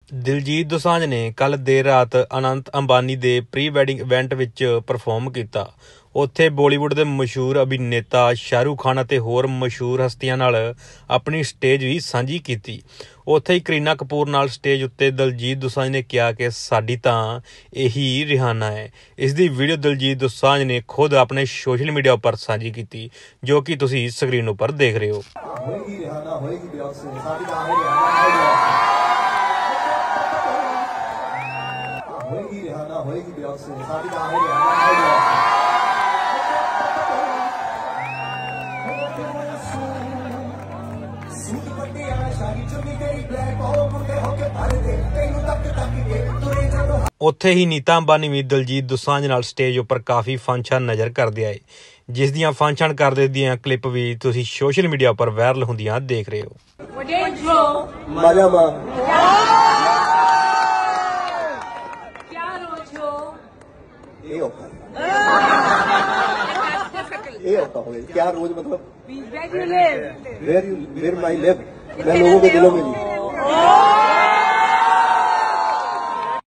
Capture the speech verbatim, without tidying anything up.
ਦਿਲਜੀਤ ਦੋਸਾਂਝ ਨੇ ਕੱਲ੍ਹ ਦੇਰ ਰਾਤ ਅਨੰਤ ਅੰਬਾਨੀ ਦੇ ਪ੍ਰੀ ਵੈਡਿੰਗ ਇਵੈਂਟ ਵਿੱਚ ਪਰਫਾਰਮ ਕੀਤਾ। ਉੱਥੇ ਬਾਲੀਵੁੱਡ ਦੇ ਮਸ਼ਹੂਰ ਅਭਿਨੇਤਾ ਸ਼ਾਹਰੁਖ ਖਾਨ ਅਤੇ ਹੋਰ ਮਸ਼ਹੂਰ ਹਸਤੀਆਂ ਨਾਲ ਆਪਣੀ ਸਟੇਜ ਵੀ ਸਾਂਝੀ ਕੀਤੀ। ਉੱਥੇ ਹੀ ਕਰੀਨਾ ਕਪੂਰ ਨਾਲ ਸਟੇਜ ਉੱਤੇ ਦਿਲਜੀਤ ਦੋਸਾਂਝ ਨੇ ਕਿਹਾ ਕਿ ਸਾਡੀ ਤਾਂ ਇਹੀ ਰਿਹਾਨਾ ਹੈ। ਇਸ ਦੀ ਵੀਡੀਓ ਦਿਲਜੀਤ ਦੋਸਾਂਝ ਨੇ ਖੁਦ ਆਪਣੇ ਸੋਸ਼ਲ ਮੀਡੀਆ ਉੱਪਰ ਸਾਂਝੀ ਕੀਤੀ, ਜੋ ਕਿ ਤੁਸੀਂ ਸਕਰੀਨ ਉੱਪਰ ਦੇਖ ਰਹੇ ਹੋ। होएगी रिहाना होएगी बियॉन्से साडी दा है रिहाना सूट पट्टियां शादी चुनी गई ब्लैक हो मुंडे होके भर दे तैनू तक तक के तुरे जदों। ਉੱਥੇ ਹੀ ਨੀਤਾ ਅੰਬਾਨੀ ਵੀ ਦਿਲਜੀਤ ਦੋਸਾਂਝ ਨਾਲ ਸਟੇਜ ਉੱਪਰ ਕਾਫੀ ਫੰਕਸ਼ਨ ਨਜ਼ਰ ਕਰਦੇ ਆਏ, ਜਿਸ ਦੀਆਂ ਫੰਕਸ਼ਨ ਕਰਦੇ ਦੀਆਂ ਕਲਿੱਪ ਵੀ ਤੁਸੀਂ ਸੋਸ਼ਲ ਮੀਡੀਆ ਉੱਪਰ ਵਾਇਰਲ ਹੁੰਦੀਆਂ ਦੇਖ ਰਹੇ ਹੋ। ਇਹ ਔਖਾ ਇਹ ਔਖਾ ਹੋਵੇ क्या रोज मतलब where you live where you where my live मैं लोगों के दिलों में